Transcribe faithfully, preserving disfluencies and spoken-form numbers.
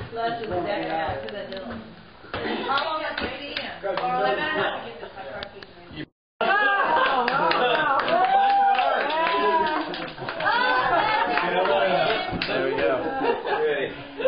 Bless you, that guy, to that little. How long have you seen him? Or I better have to get this, my car keeps ringing. There we go.